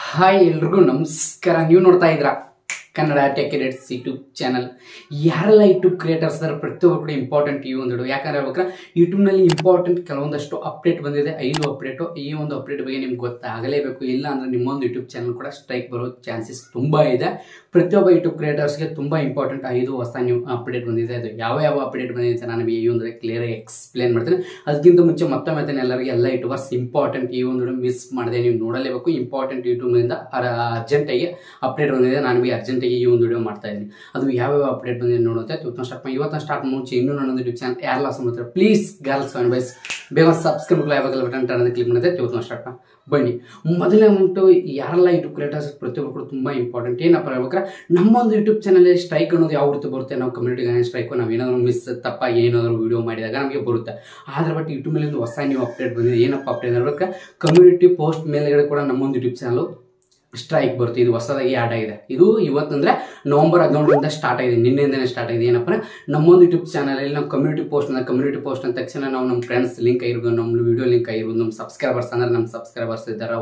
Hi ಎಲ್ರಿಗೂ ನಮಸ್ಕಾರ. ನೀವು ನೋಡ್ತಾ ಇದ್ದೀರಾ Kannada tech edits YouTube channel. ಯಾರೆಲ್ಲ ಯೂಟ್ಯೂಬ್ ಕ್ರಿಯೇಟರ್ಸ್ ಇದ್ದಾರೆ ಪ್ರತಿಯೊಬ್ಬರು ಕೂಡ ಇಂಪಾರ್ಟೆಂಟ್ ಈ ಒಂದು ಯಾಕಂದ್ರೆ ಹೇಳ್ಬೇಕಾದ್ರೆ ಯೂಟ್ಯೂಬ್ನಲ್ಲಿ ಇಂಪಾರ್ಟೆಂಟ್ ಕೆಲವೊಂದಷ್ಟು ಅಪ್ಡೇಟ್ ಬಂದಿದೆ, 5 ಅಪ್ಡೇಟು. ಈ ಒಂದು ಅಪ್ಡೇಟ್ ಬಗ್ಗೆ ನಿಮ್ಗೆ ಗೊತ್ತಾಗಲೇಬೇಕು, ಇಲ್ಲ ಅಂದರೆ ನಿಮ್ಮೊಂದು ಯೂಟ್ಯೂಬ್ ಚಾನಲ್ ಕೂಡ ಸ್ಟ್ರೈಕ್ ಬರೋ ಚಾನ್ಸಸ್ ತುಂಬ ಇದೆ. ಪ್ರತಿಯೊಬ್ಬ ಯೂಟ್ಯೂಬ್ ಕ್ರಿಯೇಟರ್ಸ್ಗೆ ತುಂಬ ಇಂಪಾರ್ಟೆಂಟ್ 5 ಹೊಸ ನ್ಯೂ ಅಪ್ಡೇಟ್ ಬಂದಿದೆ. ಅದು ಯಾವ ಅಪ್ಡೇಟ್ ಬಂದಿದೆ ಅಂತ ನಾನು ಈ ಒಂದು ಕ್ಲಿಯರಾಗಿ ಎಕ್ಸ್ಪ್ಲೇನ್ ಮಾಡ್ತೀನಿ. ಅದಕ್ಕಿಂತ ಮುಂಚೆ ಮತ್ತೊಮ್ಮೆ ಎಲ್ಲರಿಗೆ ಎಲ್ಲ ಯೂಟ್ಯೂಬರ್ಸ್ ಇಂಪಾರ್ಟೆಂಟ್ ಈ ಒಂದು ಮಿಸ್ ಮಾಡಿದೆ, ನೀವು ನೋಡಲೇಬೇಕು. ಇಂಪಾರ್ಟೆಂಟ್ ಯೂಟ್ಯೂಬ್ನಿಂದ ಅರ್ಜೆಂಟಾಗಿ ಅಪ್ಡೇಟ್ ಬಂದಿದೆ. ನಾನು ಅರ್ಜೆಂಟಾಗಿ ಈ ಒಂದು ವಿಡಿಯೋ ಮಾಡ್ತಾ ಇದ್ದೀನಿ. ಅದು ಯಾವ ಅಪ್ಡೇಟ್ ಬಂದಿದೆ ನೋಡುತ್ತೆ. ಇವತ್ತು ಸ್ಟಾರ್ಟ್ ಮುಂಚೆ ಇನ್ನೂ ನನ್ನೊಂದು ಯೂಟ್ಯೂಬ್ ಚಾನಲ್ ಯಾರೆಲ್ಲ ಮಾಡ್ತಾರೆ ಪ್ಲೀಸ್ ಗರ್ಲ್ಸ್ ಆ್ಯಂಡ್ ಬಾಯ್ಸ್ ಬೇಗ ಸಬ್ಸ್ಕ್ರೈಬ್ ಬಟನ್ ಟರ್ನ್ ಕ್ಲಿಕ್ ಮಾಡಿದೆ. ಇವತ್ತು ಸ್ಟಾರ್ಟ್ ಬನ್ನಿ. ಮೊದಲನೇ ಉಂಟು ಯಾರೆಲ್ಲ ಯೂಟ್ಯೂಬ್ ಕ್ರಿಯೇಟರ್ಸ್ ಪ್ರತಿಯೊಬ್ಬರು ಕೂಡ ತುಂಬ ಇಂಪಾರ್ಟೆಂಟ್. ಏನಪ್ಪ ಹೇಳ್ಬೇಕಾದ್ರೆ ನಮ್ಮೊಂದು ಯೂಟ್ಯೂಬ್ ಚಾನಲ್ ಸ್ಟ್ರೈಕ್ ಅನ್ನೋದು ಯಾವ ರೀತಿ ಬರುತ್ತೆ, ನಾವು ಕಮ್ಯುನಿಟಿ ಸ್ಟ್ರೈಕು ನಾವು ಏನಾದರೂ ಮಿಸ್ ತಪ್ಪಾಗಿ ಏನಾದರೂ ವಿಡಿಯೋ ಮಾಡಿದಾಗ ನಮಗೆ ಬರುತ್ತೆ. ಆದರೆ ಬಟ್ ಯೂಟ್ಯೂಬ್ ಮೇಲೆ ಹೊಸ ನೀವು ಅಪ್ಡೇಟ್ ಬಂದಿದೆ. ಏನಪ್ಪ ಅಪ್ಡೇಟ್ ಹೇಳ್ಬೇಕಾದ್ರೆ ಕಮ್ಯುನಿಟಿ ಪೋಸ್ಟ್ ಮೇಲ್ಗಡೆ ಕೂಡ ನಮ್ಮೊಂದು ಯೂಟ್ಯೂಬ್ ಚಾನಲ್ ಸ್ಟ್ರೈಕ್ ಬರುತ್ತೆ. ಇದು ಹೊಸದಾಗಿ ಆ್ಯಡ್ ಆಗಿದೆ. ಇದು ಇವತ್ತಂದರೆ ನವೆಂಬರ್ 17ರಿಂದ ಸ್ಟಾರ್ಟ್ ಆಗಿದೆ, ನಿನ್ನೆಯಿಂದನೇ ಸ್ಟಾರ್ಟ್ ಆಗಿದೆ. ಏನಪ್ಪ ನಮ್ಮೊಂದು ಯೂಟ್ಯೂಬ್ ಚಾನಲಲ್ಲಿ ನಾವು ಕಮ್ಯುನಿಟಿ ಪೋಸ್ಟ್ ಅಂದ ತಕ್ಷಣ ನಾವು ನಮ್ಮ ಫ್ರೆಂಡ್ಸ್ ಲಿಂಕ್ ಆಗಿರ್ಬೋದು, ನಮ್ಮ ವಿಡಿಯೋ ಲಿಂಕ್ ಆಗಿರ್ಬೋದು, ನಮ್ಮ ಸಬ್ಸ್ಕ್ರೈಬರ್ಸ್ ಅಂದರೆ ನಮ್ಮ ಸಬ್ಸ್ಕ್ರೈಬರ್ಸ್ ಇದ್ದಾರೆ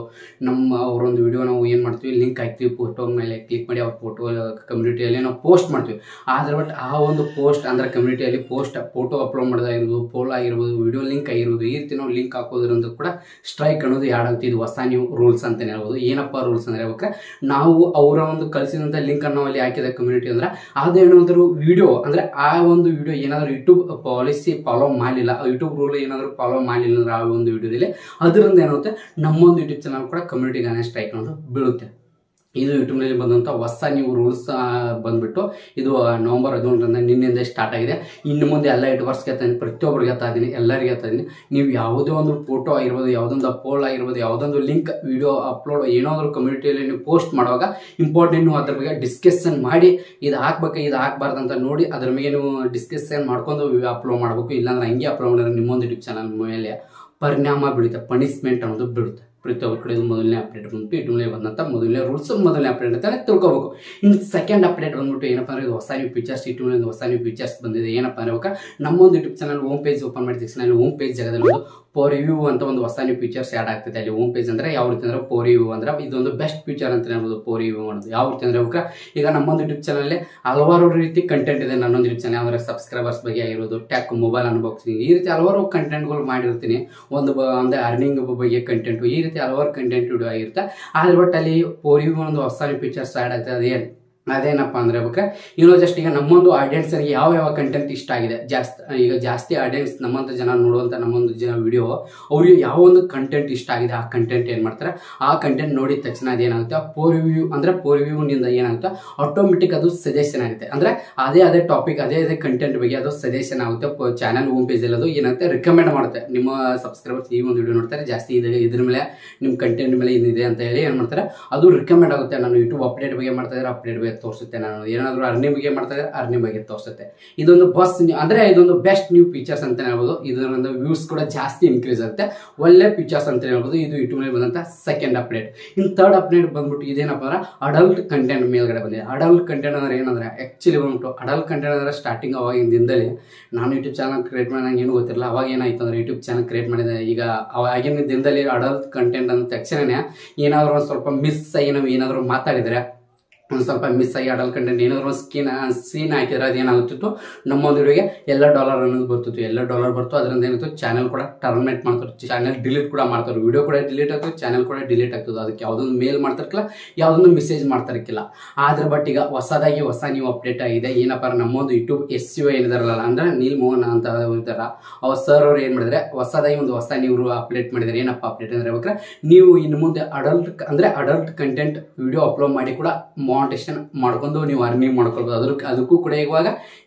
ಅವರೊಂದು ವಿಡಿಯೋ ನಾವು ಏನು ಮಾಡ್ತೀವಿ, ಲಿಂಕ್ ಹಾಕ್ತೀವಿ, ಫೋಟೋ ಮೇಲೆ ಕ್ಲಿಕ್ ಮಾಡಿ ಅವ್ರ ಫೋಟೋ ಕಮ್ಯುನಿಟಿಯಲ್ಲಿ ನಾವು ಪೋಸ್ಟ್ ಮಾಡ್ತೀವಿ. ಆದರೆ ಬಟ್ ಆ ಒಂದು ಪೋಸ್ಟ್ ಅಂದರೆ ಕಮ್ಯುನಿಟಿಯಲ್ಲಿ ಫೋಟೋ ಅಪ್ಲೋಡ್ ಮಾಡೋದಾಗಿರ್ಬೋದು, ಪೋಲ್ ಆಗಿರ್ಬೋದು, ವಿಡಿಯೋ ಲಿಂಕ್ ಆಗಿರ್ಬೋದು, ಈ ರೀತಿ ನಾವು ಲಿಂಕ್ ಹಾಕೋದ್ರಿಂದ ಕೂಡ ಸ್ಟ್ರೈಕ್ ಅನ್ನೋದು ಆ್ಯಡ್ ಆಗುತ್ತೆ. ಇದು ಹೊಸ ನ್ಯೂ ರೂಲ್ಸ್ ಅಂತಲೇ ಹೇಳ್ಬೋದು. ಏನಪ್ಪ ರೂಲ್ಸ್ ಅಂದ್ರೆ ಹೇಳ್ಬೇಕಾದ್ರೆ ನಾವು ಅವರ ಒಂದು ಕಳಿಸಿದಂಥ ಲಿಂಕ್ ಅನ್ನು ಅಲ್ಲಿ ಹಾಕಿದ ಕಮ್ಯುನಿಟಿ ಅಂದ್ರೆ ಅದೇನಾದರೂ ವಿಡಿಯೋ ಅಂದ್ರೆ ಆ ಒಂದು ವಿಡಿಯೋ ಏನಾದರೂ ಯೂಟ್ಯೂಬ್ ಪಾಲಿಸಿ ಫಾಲೋ ಮಾಡಲಿಲ್ಲ, ಯೂಟ್ಯೂಬ್ ರೂಲ್ ಏನಾದರೂ ಫಾಲೋ ಮಾಡಲಿಲ್ಲ ಅಂದ್ರೆ ಆ ಒಂದು ವಿಡಿಯೋದಲ್ಲಿ ಅದರಿಂದ ಏನಾಗುತ್ತೆ ನಮ್ಮೊಂದು ಯೂಟ್ಯೂಬ್ ಚಾನಲ್ ಕೂಡ ಕಮ್ಯುನಿಟಿ ಸ್ಟ್ರೈಕ್ ಅನ್ನೋದು ಬೀಳುತ್ತೆ. ಇದು ಯೂಟ್ಯೂಬ್ನಲ್ಲಿ ಬಂದಂಥ ಹೊಸ ನೀವು ರೂಲ್ಸ್ ಬಂದ್ಬಿಟ್ಟು ಇದು ನವೆಂಬರ್ 17ರಿಂದ ನಿನ್ನೆಯಿಂದ ಸ್ಟಾರ್ಟ್ ಆಗಿದೆ. ಇನ್ನು ಮುಂದೆ ಎಲ್ಲ ಯೂಟ್ಯೂಬರ್ಸ್ಗೆ ಹೇಳ್ತಾಯಿದ್ದೀನಿ, ಪ್ರತಿಯೊಬ್ಬರಿಗೆ ಹೇಳ್ತಾ ಇದ್ದೀನಿ, ಎಲ್ಲರಿಗೆ ಹೇಳ್ತಾ ಇದ್ದೀನಿ. ನೀವು ಯಾವುದೇ ಒಂದು ಫೋಟೋ ಆಗಿರ್ಬೋದು, ಯಾವುದೊಂದು ಪೋಲ್ ಆಗಿರ್ಬೋದು, ಯಾವುದೊಂದು ಲಿಂಕ್ ವಿಡಿಯೋ ಅಪ್ಲೋಡ್ ಏನಾದರೂ ಕಮ್ಯುನಿಟಿಯಲ್ಲಿ ನೀವು ಪೋಸ್ಟ್ ಮಾಡುವಾಗ ಇಂಪಾರ್ಟೆಂಟ್ ನೀವು ಅದ್ರ ಬಗ್ಗೆ ಡಿಸ್ಕಷನ್ ಮಾಡಿ ಇದು ಹಾಕ್ಬೇಕು ಇದು ಹಾಕ್ಬಾರ್ದು ಅಂತ ನೋಡಿ ಅದ್ರ ಮೇಲೆ ನೀವು ಡಿಸ್ಕಷನ್ ಮಾಡ್ಕೊಂಡು ಅಪ್ಲೋಡ್ ಮಾಡಬೇಕು. ಇಲ್ಲಾಂದ್ರೆ ಹಂಗೆ ಅಪ್ಲೋಡ್ ಮಾಡಿದ್ರೆ ನಿಮ್ಮೊಂದು ಯೂಟ್ಯೂಬ್ ಚಾನಲ್ ಮೇಲೆ ಪರಿಣಾಮ ಬೀಳುತ್ತೆ, ಪನಿಷ್ಮೆಂಟ್ ಅನ್ನೋದು ಬೀಳುತ್ತೆ. ಪ್ರತಿಯೊಬ್ಬರ ಕಡೆ ಮೊದಲನೇ ಅಪ್ಡೇಟ್ ಬಂದ್ಬಿಟ್ಟು ಯೂಟ್ಯೂಬ್ನಲ್ಲಿ ಬಂದಂಥ ಮೊದಲನೇ ರೂಲ್ಸ್, ಮೊದಲನೇ ಅಪ್ಡೇಟ್ ಅಂತ ತಿಳ್ಕೊಬೇಕು. ಇನ್ನು ಸೆಕೆಂಡ್ ಅಪ್ಡೇಟ್ ಬಂದ್ಬಿಟ್ಟು ಏನಪ್ಪ ಅಂದರೆ ಇದು ಹೊಸ ನ್ಯೂ ಫೀಚರ್ಸ್, ಯೂಟ್ಯೂಬ್ನಲ್ಲಿ ಹೊಸ ನ್ಯೂ ಫೀಚರ್ಸ್ ಬಂದಿದೆ. ಏನಪ್ಪ ಅಂದ್ರೆ ನಮ್ಮೊಂದು YouTube channel home page open ಮಾಡಿದ ತಕ್ಷಣ ಅಲ್ಲಿ ಹೋಮ್ ಪೇಜ್ ಜಾಗದಲ್ಲಿ ಒಂದು ಫಾರ್ ರಿವ್ಯೂ ಅಂತ ಒಂದು ಹೊಸ ನ್ಯೂ ಫೀಚರ್ಸ್ ಆ್ಯಡ್ ಆಗ್ತದೆ. ಅಲ್ಲಿ ಹೋಮ್ ಪೇಜ್ ಅಂದರೆ ಯಾವ ರೀತಿ ಅಂದರೆ ಫಾರ್ ರಿವ್ಯೂ ಅಂದ್ರೆ ಇದೊಂದು ಬೆಸ್ಟ್ ಫೀಚರ್ ಅಂತ ಹೇಳ್ಬೋದು. ಫಾರ್ ರಿವ್ಯೂ ಮಾಡೋದು ಯಾವ ರೀತಿ ಅಂದರೆ ಈಗ ನಮ್ಮೊಂದು ಯೂಟ್ಯೂಬ್ ಚಾನಲ್ ಹಲವಾರು ರೀತಿ ಕಂಟೆಂಟ್ ಇದೆ. ನನ್ನೊಂದು ಯೂಟ್ಯೂಬ್ ಚಾನಲ್ ಅಂದರೆ ಸಬ್ಸ್ಕ್ರೈಬರ್ಸ್ ಬಗ್ಗೆ ಆಗಿರೋದು, ಟ್ಯಾಕ್ ಮೊಬೈಲ್ ಅನ್ಬಾಕ್ಸಿಂಗ್, ಈ ರೀತಿ ಹಲವಾರು ಕಂಟೆಂಟ್ಗಳು ಮಾಡಿರ್ತೀನಿ. ಒಂದು ಅರ್ನಿಂಗ್ ಬಗ್ಗೆ ಕಂಟೆಂಟು, ಈ ರೀತಿ ಹಲವಾರು ಕಂಟೆಂಟ್ ವಿಡಿಯೋ ಆಗಿರುತ್ತೆ. ಆದರೆ ಬಟ್ ಅಲ್ಲಿ ಫಾರ್ ರಿವ್ಯೂ ಒಂದು ಹೊಸ ನ್ಯೂ ಫೀಚರ್ಸ್ ಆ್ಯಡ್ ಆಗ್ತದೆ. ಅದೇನಪ್ಪ ಅಂದ್ರೆ ಜಸ್ಟ್ ಈಗ ನಮ್ಮೊಂದು ಆಡಿಯನ್ಸ್ಗೆ ಯಾವ ಕಂಟೆಂಟ್ ಇಷ್ಟ ಆಗಿದೆ, ಜಾಸ್ತಿ ಆಡಿಯನ್ಸ್ ನಮ್ಮಂಥ ಜನ ನೋಡುವಂಥ ನಮ್ಮೊಂದು ಜನ ವಿಡಿಯೋ ಅವ್ರಿಗೆ ಯಾವ ಒಂದು ಕಂಟೆಂಟ್ ಇಷ್ಟ ಆಗಿದೆ ಆ ಕಂಟೆಂಟ್ ಏನು ಮಾಡ್ತಾರೆ, ಆ ಕಂಟೆಂಟ್ ನೋಡಿದ ತಕ್ಷಣ ಅದೇನಾಗುತ್ತೆ ಫಾರ್ ರಿವ್ಯೂನಿಂದ ಏನಾಗುತ್ತೆ ಆಟೋಮೆಟಿಕ್ ಅದು ಸಜೆಷನ್ ಆಗುತ್ತೆ. ಅಂದರೆ ಅದೇ ಟಾಪಿಕ್ ಅದೇ ಕಂಟೆಂಟ್ ಬಗ್ಗೆ ಅದು ಸಜೆಷನ್ ಆಗುತ್ತೆ. ಚಾನಲ್ ಹೋಮ್ ಪೇಜಲ್ಲಿ ಅದು ಏನಾಗುತ್ತೆ ರಿಕಮೆಂಡ್ ಮಾಡುತ್ತೆ. ನಿಮ್ಮ ಸಬ್ಸ್ಕ್ರೈಬರ್ಸ್ ಈ ಒಂದು ವಿಡಿಯೋ ನೋಡ್ತಾರೆ, ಜಾಸ್ತಿ ಇದ್ರ ಮೇಲೆ ನಿಮ್ಮ ಕಂಟೆಂಟ್ ಮೇಲೆ ಇದಿದೆ ಅಂತ ಹೇಳಿ ಏನು ಮಾಡ್ತಾರೆ ಅದು ರಿಕಮೆಂಡ್ ಆಗುತ್ತೆ. ನಾನು ಯೂಟ್ಯೂಬ್ ಅಪ್ಡೇಟ್ ಬಗ್ಗೆ ಮಾಡ್ತಾ ಇದ್ದಾರೆ, ಅಪ್ಡೇಟ್ ಬಗ್ಗೆ ತೋರಿಸುತ್ತೆ. ನಾನು ಏನಾದರೂ ಅರ್ನಿಂಗ್ ಬಗ್ಗೆ ಮಾಡ್ತಾ ಇದ್ದಾರೆ, ಅರ್ನಿಂಗ್ ಬಗ್ಗೆ ತೋರಿಸುತ್ತೆ. ಇದೊಂದು ಇದೊಂದು ಬೆಸ್ಟ್ ನ್ಯೂ ಫೀಚರ್ಸ್ ಅಂತ ಹೇಳ್ಬೋದು. ಇದರಿಂದ ವ್ಯೂಸ್ ಕೂಡ ಜಾಸ್ತಿ ಇನ್ಕ್ರೀಸ್ ಆಗುತ್ತೆ, ಒಳ್ಳೆ ಫೀಚರ್ಸ್ ಅಂತ ಹೇಳ್ಬೋದು. ಇದು ಯೂಟ್ಯೂಬ್ನಲ್ಲಿ ಬಂದಂಥ ಸೆಕೆಂಡ್ ಅಪ್ಡೇಟ್. ಇನ್ನು ಥರ್ಡ್ ಅಪ್ಡೇಟ್ ಬಂದ್ಬಿಟ್ಟು ಇದೇನಪ್ಪ ಅಂದ್ರೆ ಅಡಲ್ಟ್ ಕಂಟೆಂಟ್ ಮೇಲ್ಗಡೆ ಬಂದಿದೆ. ಅಡಲ್ಟ್ ಕಂಟೆಂಟ್ ಅಂದ್ರೆ ಏನಂದ್ರೆ ಆ್ಯಕ್ಚುಲಿ ಬಂದ್ಬಿಟ್ಟು ಅಡಲ್ಟ್ ಕಂಟೆಂಟ್ ಅಂದ್ರೆ ಸ್ಟಾರ್ಟಿಂಗ್ ಅವಾಗಿನ ದಿನದಲ್ಲಿ ನಾನು ಯೂಟ್ಯೂಬ್ ಚಾನಲ್ ಕ್ರಿಯೇಟ್ ಮಾಡಿ ನಂಗೆ ಏನೂ ಗೊತ್ತಿರಲಿಲ್ಲ. ಅವಾಗ ಏನಾಯ್ತು ಅಂದ್ರೆ ಯೂಟ್ಯೂಬ್ ಚಾನಲ್ ಕ್ರಿಯೇಟ್ ಮಾಡಿದೆ. ಈಗ ಆಗಿನ ದಿನದಲ್ಲಿ ಅಡಲ್ಟ್ ಕಂಟೆಂಟ್ ಅಂದ ತಕ್ಷಣನೇ ಏನಾದರೂ ಒಂದು ಸ್ವಲ್ಪ ಮಿಸ್ ಆಗಿ ನಾವು ಏನಾದರೂ ಮಾತಾಡಿದರೆ ಒಂದು ಸ್ವಲ್ಪ ಮಿಸ್ ಆಗಿ ಅಡಲ್ಟ್ ಕಂಟೆಂಟ್ ಏನಾದರೂ ಸೀನ್ ಹಾಕಿದ್ರೆ ಅದೇನಾಗುತ್ತಿತ್ತು ನಮ್ಮೊಂದು ವಿಡಿಯೋಗೆ ಎಲ್ಲ $1 ಅನ್ನೋದು ಬರ್ತಿತ್ತು. ಎಲ್ಲ $1 ಬರ್ತು. ಅದರಿಂದ ಏನಿತ್ತು ಚಾನಲ್ ಕೂಡ ಟರ್ಮಿನೇಟ್ ಮಾಡ್ತಾರೆ, ಚಾನಲ್ ಡಿಲೀಟ್ ಕೂಡ ಮಾಡ್ತಾರೆ, ವಿಡಿಯೋ ಕೂಡ ಡಿಲೀಟ್ ಆಗ್ತದೆ, ಚಾನಲ್ ಕೂಡ ಡಿಲೀಟ್ ಆಗ್ತದೆ. ಅದಕ್ಕೆ ಯಾವುದೊಂದು ಮೇಲ್ ಮಾಡ್ತಿರ್ಕಿಲ್ಲ, ಯಾವುದೊಂದು ಮೆಸೇಜ್ ಮಾಡ್ತಿರ್ಕಿಲ್ಲ. ಆದ್ರೆ ಬಟ್ ಈಗ ಹೊಸ ನ್ಯೂ ಅಪ್ಡೇಟ್ ಆಗಿದೆ. ಏನಪ್ಪ ನಮ್ಮೊಂದು ಯೂಟ್ಯೂಬ್ SEO ಏನಿದಾರಲ್ಲ ಅಂದ್ರೆ ನೀಲ್ ಮೋಹನ್ ಅಂತ ಇರ್ತಾರ ಅವ್ರ ಸರ್ ಅವ್ರು ಏನು ಮಾಡಿದ್ರೆ ಹೊಸದಾಗಿ ಒಂದು ಹೊಸ ನೀವು ಅಪ್ಡೇಟ್ ಮಾಡಿದ್ದಾರೆ. ಏನಪ್ಪ ಅಪ್ಡೇಟ್ ಅಂದ್ರೆ ಹೇಳ್ಬೇಕಾದ್ರೆ ನೀವು ಇನ್ನು ಮುಂದೆ ಅಡಲ್ಟ್ ಕಂಟೆಂಟ್ ವಿಡಿಯೋ ಅಪ್ಲೋಡ್ ಮಾಡಿ ಕೂಡ ಮಾನಿಟೈಸೇಷನ್ ಮಾಡ್ಕೊಂಡು ನೀವು ಅರ್ನಿಂಗ್ ಮಾಡ್ಕೊಳ್ಬೋದು. ಅದಕ್ಕೂ ಕೂಡ ಇವಾಗ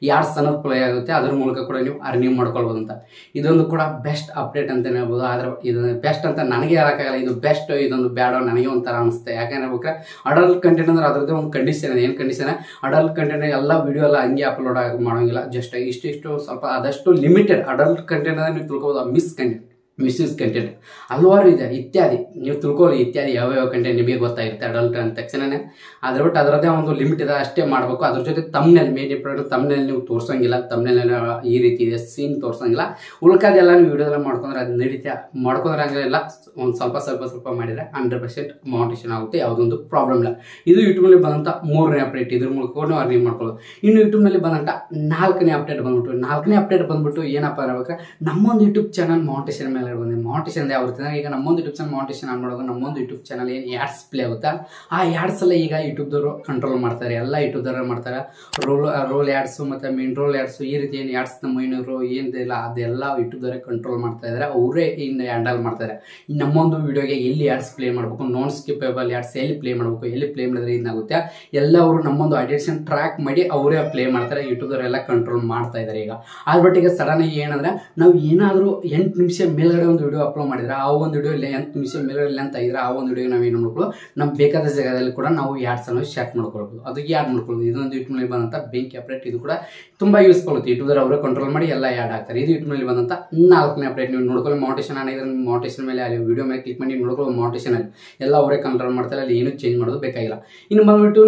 $2 ಪ್ಲೇ ಆಗುತ್ತೆ, ಅದ್ರ ಮೂಲಕ ಕೂಡ ನೀವು ಅರ್ನಿಂಗ್ ಮಾಡ್ಕೊಳ್ಬೋದು ಅಂತ. ಇದೊಂದು ಕೂಡ ಬೆಸ್ಟ್ ಅಪ್ಡೇಟ್ ಅಂತಲೇ ಹೇಳ್ಬೋದು. ಆದ್ರೆ ಇದು ಬೆಸ್ಟ್ ಅಂತ ನನಗೆ ಹೇಳೋಕ್ಕಾಗಲ್ಲ, ಇದು ಬೆಸ್ಟ್ ಇದೊಂದು ಬ್ಯಾಡ ನನಗೆ ಒಂಥರ ಅನಿಸುತ್ತೆ. ಯಾಕಂದ್ರೆ ಹೇಳ್ಬೇಕಾದ್ರೆ ಅಡಲ್ಟ್ ಕಂಟೆಂಟ್ ಅಂದ್ರೆ ಅದರದ್ದೇ ಒಂದು ಕಂಡೀಷನ್ ಇದೆ. ಏನು ಕಂಡೀಷನ್? ಅಡಲ್ಟ್ ಕಂಟೆಂಟ್ ಎಲ್ಲ ವಿಡಿಯೋ ಎಲ್ಲ ಹಂಗೆ ಅಪ್ಲೋಡ್ ಮಾಡೋಂಗಿಲ್ಲ, ಜಸ್ಟ್ ಇಷ್ಟು ಸ್ವಲ್ಪ ಆದಷ್ಟು ಲಿಮಿಟೆಡ್ ಅಡಲ್ಟ್ ಕಂಟೆಂಟ್ ಅಂದ್ರೆ ನೀವು ತಿಳ್ಕೊಬೋದು. ಮಿಸ್ ಕಂಟೆಂಟ್ ಮಿಸ್ಯೂಸ್ ಕಂಟೆಂಟ್ ಹಲವಾರು ಇದೆ ಇತ್ಯಾದಿ. ನೀವು ತಿಳ್ಕೊಳ್ಳಿ ಇತ್ಯಾದಿ ಯಾವ್ಯಾವ ಕಂಟೆಂಟ್ ನಿಮಗೆ ಗೊತ್ತಾಗಿರುತ್ತೆ ಅಡಲ್ಟ್ ಅಂದ ತಕ್ಷಣನೇ. ಅದ್ರ ಬಿಟ್ಟು ಅದರದ್ದೇ ಒಂದು ಲಿಮಿಟ್ ಇದೆ, ಅಷ್ಟೇ ಮಾಡಬೇಕು. ಅದ್ರ ಜೊತೆ ತಮ್ನೇಲ್ ಮೇನ್ ಇಂಪಾರ್ಟೆಂಟ್, ತಮ್ನೇಲ್ ನೀವು ತೋರಿಸೋಂಗಿಲ್ಲ, ತಮ್ನೇಲ್ ಈ ರೀತಿ ಇದೆ ಸೀನ್ ತೋರಿಸೋಂಗಿಲ್ಲ. ಉಳ್ಕಾದೆಲ್ಲ ನೀವು ವಿಡಿಯೋದಲ್ಲಿ ಮಾಡ್ಕೊಂಡ್ರೆ ಅದು ನಡೀತಾ, ಮಾಡ್ಕೊಂಡ್ರೆ ಹಂಗೆಲ್ಲ ಒಂದು ಸ್ವಲ್ಪ ಮಾಡಿದರೆ 100% ಮಾನಿಟೈಸೇಷನ್ ಆಗುತ್ತೆ, ಯಾವುದೊಂದು ಪ್ರಾಬ್ಲಮ್ ಇಲ್ಲ. ಇದು ಯೂಟ್ಯೂಬ್ನಲ್ಲಿ ಬಂದಂಥ 3ನೇ ಅಪ್ಡೇಟ್. ಇದ್ರ ಮೂಲಕ ನಾವು ಅರ್ನಿಂಗ್ ಮಾಡ್ಕೊಳ್ಳೋದು. ಇನ್ನು ಯೂಟ್ಯೂಬ್ನಲ್ಲಿ ಬಂದಂಥ 4ನೇ ಅಪ್ಡೇಟ್ ಬಂದ್ಬಿಟ್ಟು, 4ನೇ ಅಪ್ಡೇಟ್ ಬಂದ್ಬಿಟ್ಟು ಏನಪ್ಪ ಅನ್ನಬೇಕಾದ್ರೆ ನಮ್ಮೊಂದು ಯೂಟ್ಯೂಬ್ ಚಾನಲ್ ಮಾನಿಟೈಸೇಷನ್ ಮೇಲೆ ಬಂದಿದೆ. ಮಾನಿಟೈಸೇಷನ್ ಯಾವ ಇರುತ್ತೆ, ಈಗ ನಮ್ಮೊಂದು ಯೂಟ್ಯೂಬ್ ಚಾನಲ್ ಮಾನಿಟೈಸೇಷನ್ ಆನ್ ಮಾಡುವಾಗ ನಮ್ಮೊಂದು ಯೂಟ್ಯೂಬ್ ಚಾನಲ್ ಏನು ಆ್ಯಡ್ಸ್ ಪ್ಲೇ ಆಗುತ್ತಾ, ಆ ಆ್ಯಡ್ಸ್ ಎಲ್ಲ ಈಗ ಯೂಟ್ಯೂಬ್ದವರು ಕಂಟ್ರೋಲ್ ಮಾಡ್ತಾರೆ. ಎಲ್ಲ ಯೂಟ್ಯೂಬ್ದವರು ಮಾಡ್ತಾರೆ. ರೋಲ್ ಆ್ಯಡ್ಸು ಮತ್ತು ಮೇನ್ ರೋಲ್ ಆ್ಯಡ್ಸು ಈ ರೀತಿ ಏನು ಆ್ಯಡ್ಸ್ ನಮ್ಮ ಏನಿರೋ ಏನಿಲ್ಲ ಅದೆಲ್ಲ ಯೂಟ್ಯೂಬ್ದವರೇ ಕಂಟ್ರೋಲ್ ಮಾಡ್ತಾ ಇದ್ದಾರೆ, ಅವರೇ ಇನ್ನು ಹ್ಯಾಂಡಲ್ ಮಾಡ್ತಾರೆ. ನಮ್ಮೊಂದು ವಿಡಿಯೋಗೆ ಎಲ್ಲಿ ಆ್ಯಡ್ಸ್ ಪ್ಲೇ ಮಾಡಬೇಕು, ನಾನ್ ಸ್ಕಿಪೇಬಲ್ ಆ್ಯಡ್ಸ್ ಎಲ್ಲಿ ಪ್ಲೇ ಮಾಡಬೇಕು, ಎಲ್ಲಿ ಪ್ಲೇ ಮಾಡಿದ್ರೆ ಏನಾಗುತ್ತೆ ಎಲ್ಲ ಅವರು ನಮ್ಮೊಂದು ಅಡಿಷನ್ ಟ್ರ್ಯಾಕ್ ಮಾಡಿ ಅವರೇ ಪ್ಲೇ ಮಾಡ್ತಾರೆ. ಯೂಟ್ಯೂಬ್ದವರೆಲ್ಲ ಕಂಟ್ರೋಲ್ ಮಾಡ್ತಾ ಇದ್ದಾರೆ ಈಗ. ಅದ್ಬಿಟ್ಟು ಈಗ ಸಡನ್ ಆಗಿ ಏನಂದ್ರೆ ನಾವು ಏನಾದರೂ 8 ನಿಮಿಷ ಮೇಲ್ಗಡೆ ಒಂದು ವಿಡಿಯೋ ಅಪ್ಲೋಡ್ ಮಾಡಿದ್ರೆ ಆ ಒಂದು ವಿಡಿಯೋ 8 ನಿಮಿಷ ಮೇಲ್ಗಡೆ ಲೆಂತ್ ಆಗಿದ್ರೆ ಆ ಒಂದು ವಿಡಿಯೋ ನಾವು ಏನು ಮಾಡ್ಕೊಳ್ಳೋದು, ನಮ್ಮ ಬೇಕಾದ ಜಾಗದಲ್ಲಿ ಕೂಡ ನಾವು ಆ್ಯಡ್ಸ್ ಅನ್ನು ಸ್ಟಾರ್ಟ್ ಮಾಡ್ಕೊಳ್ಬೋದು. ಅದಕ್ಕೆ ಆ್ಯಡ್ ಮಾಡ್ಕೊಳ್ಳೋದು. ಇದೊಂದು ಯೂಟ್ಯೂಬ್ನಲ್ಲಿ ಬಂದಂಥ ಬೆಂಕಿ ಅಪ್ಡೇಟ್. ಇದು ಕೂಡ ತುಂಬಾ ಯೂಸ್ಫುಲ್ ಆಗುತ್ತೆ. ಯೂಟ್ಯೂಬ್ದವರು ಅವರೇ ಕಂಟ್ರೋಲ್ ಮಾಡಿ ಎಲ್ಲ ಆ್ಯಡ್ ಆಗ್ತಾರೆ. ಇದು ಯೂಟ್ಯೂಬ್ನಲ್ಲಿ ಬಂದಂಥ 4ನೇ ಅಪ್ಡೇಟ್. ನೀವು ನೋಡ್ಕೊಳ್ಳಿ ಮಾನಿಟೈಸೇಷನ್ ಆನ್ ಆಗಿದ್ರೆ ಮಾನಿಟೈಸೇಷನ್ ಮೇಲೆ ಅಲ್ಲಿ ವಿಡಿಯೋ ಮೇಲೆ ಕ್ಲಿಕ್ ಮಾಡಿ ನೋಡ್ಕೊಳ್ಳೋ ಮಾನಿಟೈಸೇಷನ್ ಅಲ್ಲಿ ಎಲ್ಲ ಅವರೇ ಕಂಟ್ರೋಲ್ ಮಾಡ್ತಾರೆ, ಅಲ್ಲಿ ಏನು ಚೇಂಜ್ ಮಾಡೋದು ಬೇಕಾಗಿಲ್ಲ. ಇನ್ನು ಬಂದ್ಬಿಟ್ಟು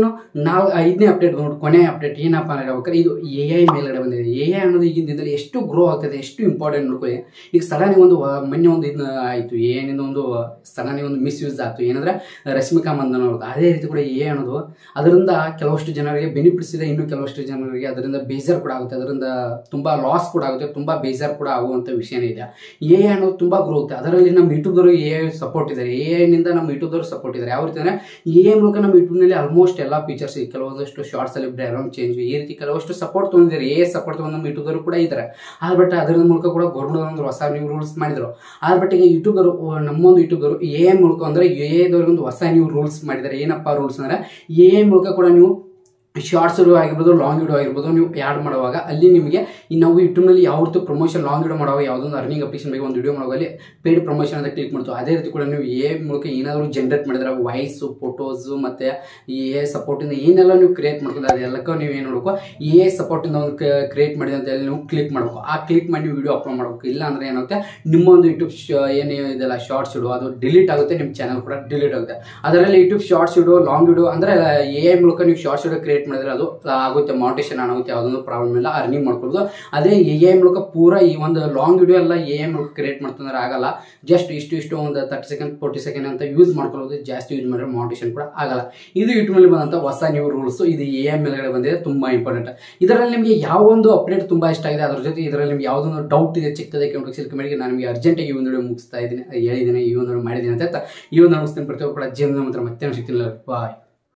5ನೇ ಅಪ್ಡೇಟ್ ಬಂದ್ಬಿಟ್ಟು ಕೊನೆಯ ಅಪ್ಡೇಟ್ ಏನಪ್ಪ ಅಂದ್ರೆ ಇದು AI ಮೇಲ್ಗಡೆ ಬಂದಿದೆ. AI ಅನ್ನೋದು ಈಗಿನ ದಿನದಲ್ಲಿ ಎಷ್ಟು ಗ್ರೋ ಆಗ್ತದೆ, ಎಷ್ಟು ಇಂಪಾರ್ಟೆಂಟ್ ನೋಡ್ಕೊಳ್ಳಿ. ಈಗ ಸಡನ್ ಒಂದು ಮೊನ್ನೆ ಒಂದು ಇದು ಆಯಿತು, ಏನಿಂದ ಒಂದು ಸಡನ್ ಒಂದು ಮಿಸ್ಯೂಸ್ ಆಯಿತು, ಏನಂದ್ರೆ ರಶ್ಮಿಕಾ ಮಂದನ್ ಅವ್ರದ್ದು. ಅದೇ ರೀತಿ ಕೂಡ AI ಅನ್ನೋದು ಅದರಿಂದ ಕೆಲವಷ್ಟು ಜನರಿಗೆ ಬೆನಿಫಿಟ್ಸ್ ಇದೆ, ಇನ್ನು ಕೆಲವಷ್ಟು ಜನರಿಗೆ ಅದರಿಂದ ಬೇಜಾರು ಕೂಡ ಆಗುತ್ತೆ, ಅದರಿಂದ ತುಂಬಾ ಲಾಸ್ ಕೂಡ ಆಗುತ್ತೆ, ತುಂಬಾ ಬೇಜಾರು ಕೂಡ ಆಗುವಂಥ ವಿಷಯನೇ ಇದೆ. AI ಅನ್ನೋದು ತುಂಬಾ ಗ್ರೋ ಆಗುತ್ತೆ. ಅದರಲ್ಲಿ ನಮ್ಮ ಯೂಟ್ಯೂಬ್ದವರು AI ಸಪೋರ್ಟ್ ಇದ್ದಾರೆ. AI ನಿಂದ ನಮ್ಮ ಯೂಟ್ಯೂಬ್ದವರು ಸಪೋರ್ಟ್ ಇದ್ದಾರೆ. ಯಾವ ರೀತಿ ಅಂದರೆ AI ಮೂಲಕ ನಮ್ಮ ಯೂಟ್ಯೂಬ್ನಲ್ಲಿ ಆಲ್ಮೋಸ್ಟ್ ಎಲ್ಲ ಫೀಚರ್ಸ್, ಕೆಲವೊಂದಷ್ಟು ಶಾರ್ಟ್ಸ್ ಅಲ್ಲಿ ಬ್ಯಾಕ್ಗ್ರೌಂಡ್ ಚೇಂಜ್ ಈ ರೀತಿ ಕೆಲವಷ್ಟು ಸಪೋರ್ಟ್ ತೊಗೊಂಡಿದ್ದಾರೆ. AI ಸಪೋರ್ಟ್ ತೊಗೊಂಡು ನಮ್ಮ ಯೂಟ್ಯೂಬ್ದವರು ಕೂಡ ಇದ್ದಾರೆ. ಬಟ್ ಅದರ ಮೂಲಕ ಕೂಡ ಗೌರ್ಮೆಂಟ್ ಒಂದು ಹೊಸ ನ್ಯೂ ರೂಲ್ಸ್ ಮಾಡಿದ್ರು. ಬಟ್ ಈಗ ಯೂಟ್ಯೂಬ್ದವರು ನಮ್ಮೊಂದು ಯೂಟ್ಯೂಬ್ದವರು AI ಮೂಲಕ ಅಂದ್ರೆ AI ದವ್ರಿಗೊಂದು ಹೊಸ ನ್ಯೂ ರೂಲ್ಸ್ ಮಾಡಿದ್ದಾರೆ. ಏನಪ್ಪಾ ರೂಲ್ಸ್ ಅಂದ್ರೆ AI ಮೂಲಕ ಕೂಡ ನೀವು ಶಾರ್ಟ್ಸ್ ವಿಡಿಯೋ ಆಗಿರ್ಬೋದು, ಲಾಂಗ್ ವಿಡಿಯೋ ಆಗಿರ್ಬೋದು, ನೀವು ಆ್ಯಡ್ ಮಾಡುವಾಗ ಅಲ್ಲಿ ನಿಮಗೆ ನಾವು ಯೂಟ್ಯೂಬ್ನಲ್ಲಿ ಯಾವ ರೀತಿ ಪ್ರಮೋಷನ್ ಲಾಂಗ್ ವಿಡಿಯೋ ಮಾಡುವಾಗ ಯಾವುದೊಂದು ಅರ್ನಿಂಗ್ ಅಪ್ಲಿಕೇಶನ್ ಬಗ್ಗೆ ಒಂದು ವಿಡಿಯೋ ಮಾಡುವಾಗ ಅಲ್ಲಿ ಪೇಡ್ ಪ್ರಮೋಷನ್ ಅಂತ ಕ್ಲಿಕ್ ಮಾಡ್ತೀವಿ. ಅದೇ ರೀತಿ ಕೂಡ ನೀವು AI ಮೂಲಕ ಏನಾದರೂ ಜನರೇಟ್ ಮಾಡಿದ್ರೆ ವಾಯ್ಸು, ಫೋಟೋಸು ಮತ್ತು AI ಸಪೋರ್ಟಿಂದ ಏನೆಲ್ಲ ನೀವು ಕ್ರಿಯೇಟ್ ಮಾಡ್ಕೊಂಡ್ರೆ ಅದೆಲ್ಲಕ್ಕೂ ನೀವು ಏನು ಮಾಡಬೇಕು, AI ಸಪೋರ್ಟಿಂದ ಒಂದು ಕ್ರಿಯೇಟ್ ಮಾಡಿದೆ ಅಂತ ಹೇಳಿ ನೀವು ಕ್ಲಿಕ್ ಮಾಡಬೇಕು. ಆ ಕ್ಲಿಕ್ ಮಾಡಿ ನೀವು ವಿಡಿಯೋ ಅಪ್ಲೋಡ್ ಮಾಡಬೇಕು. ಇಲ್ಲ ಅಂದರೆ ಏನಾಗುತ್ತೆ, ನಿಮ್ಮ ಒಂದು ಯೂಟ್ಯೂಬ್ ಏನು ಇದೆಲ್ಲ ಶಾರ್ಟ್ಸ್ ವಿಡಿಯೋ ಅದು ಡಿಲೀಟ್ ಆಗುತ್ತೆ, ನಿಮ್ಮ ಚಾನಲ್ ಕೂಡ ಡಿಲೀಟ್ ಆಗುತ್ತೆ. ಅದರಲ್ಲಿ YouTube shorts video, long video ಅಂದರೆ AI ಮೂಲಕ ನೀವು ಶಾರ್ಟ್ಸ್ ವಿಡಿಯೋ ಕ್ರಿಯೇಟ್ ಮಾಡಿದ್ರೆ ಅದು ಆಗುತ್ತೆ, ಮಾನಿಟೈಸೇಷನ್ ಆಗುತ್ತೆ, ಯಾವುದೊಂದು ಪ್ರಾಬ್ಲಮ್ ಇಲ್ಲ, ಅರ್ನಿಂಗ್ ಮಾಡ್ಕೊಳ್ಬೋದು. ಅದೇ AI ಮೂಲಕ ಪೂರಾ ಈ ಒಂದು ಲಾಂಗ್ ವಿಡಿಯೋ ಎಲ್ಲ AI ಮೂಲಕ ಕ್ರಿಯೇಟ್ ಮಾಡ್ತಂದ್ರೆ ಆಗಲ್ಲ. ಜಸ್ಟ್ ಇಷ್ಟು ಒಂದು 30 ಸೆಕೆಂಡ್ 40 ಸೆಕೆಂಡ್ ಅಂತ ಯೂಸ್ ಮಾಡ್ಕೊಳ್ಳೋದು. ಜಾಸ್ತಿ ಯೂಸ್ ಮಾಡಿದ್ರೆ ಮಾನಿಟೈಸೇಷನ್ ಕೂಡ ಆಗಲ್ಲ. ಇದು ಯೂಟ್ಯೂಬ್ನಲ್ಲಿ ಬಂದಂಥ ಹೊಸ ನ್ಯೂ ರೂಲ್ಸ್. ಇದು AI ಮೇಲ್ಗಡೆ ಬಂದಿದೆ, ತುಂಬಾ ಇಂಪಾರ್ಟೆಂಟ್. ಇದರಲ್ಲಿ ನಿಮಗೆ ಯಾವ ಒಂದು ಅಪ್ಡೇಟ್ ತುಂಬಾ ಇಷ್ಟ ಆಗಿದೆ, ಅದ್ರ ಜೊತೆ ಇದರಲ್ಲಿ ನಿಮ್ಗೆ ಯಾವುದೊಂದು ಡೌಟ್ ಇದೆ ಚಿಕ್ಕದಕ್ಕೆ ಕಮೆಂಟ್ಗೆ ನಾನು ನಿಮಗೆ ಅರ್ಜೆಂಟಾಗಿ ಈ ಒಂದು ವಿಡಿಯೋ ಮುಗಿಸ್ತಾ ಇದ್ದೀನಿ, ಹೇಳಿದ್ದೀನಿ, ಈ ಒಂದು ಮಾಡಿದ್ದೀನಿ ಅಂತ ಈ ಒಂದು ಮುಗಿಸ್ತೀನಿ. ಪ್ರತಿಯೊಬ್ಬರು ಕೂಡ ಜೀವನ ಮಾತ್ರ ಮತ್ತೆ ಸಿಗ್ತಿಲ್ಲ. ಬಾಯ್.